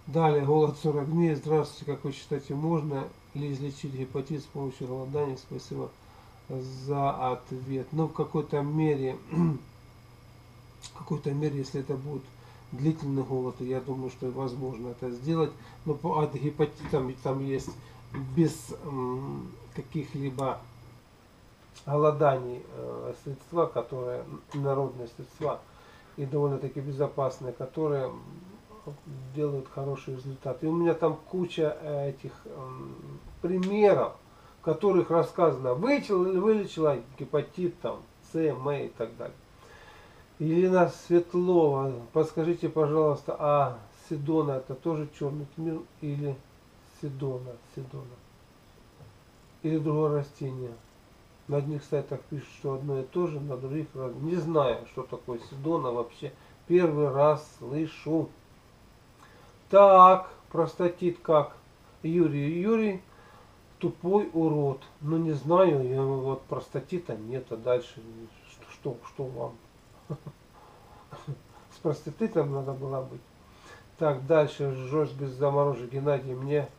Далее, голод 40 дней. Здравствуйте, как вы считаете, можно ли излечить гепатит с помощью голодания? Спасибо за ответ. Ну, в какой-то мере, если это будет длительный голод, я думаю, что возможно это сделать. Но от гепатита там есть без каких-либо голоданий средства, которые народные средства и довольно-таки безопасные, которые делают хороший результат. И у меня там куча этих примеров, в которых рассказано, вылечила гепатит, там, С, М и так далее. Елена Светлова, подскажите, пожалуйста, а седона это тоже черный тмин или седона? Или другое растение? На одних сайтах пишут, что одно и то же, на других разное. Не знаю, что такое седона вообще. Первый раз слышу. Так, простатит как? Юрий, тупой урод. Ну не знаю, вот простатита нет, а дальше что вам? С простатитом надо было быть. Так, дальше жжешь без заморожек. Геннадий, мне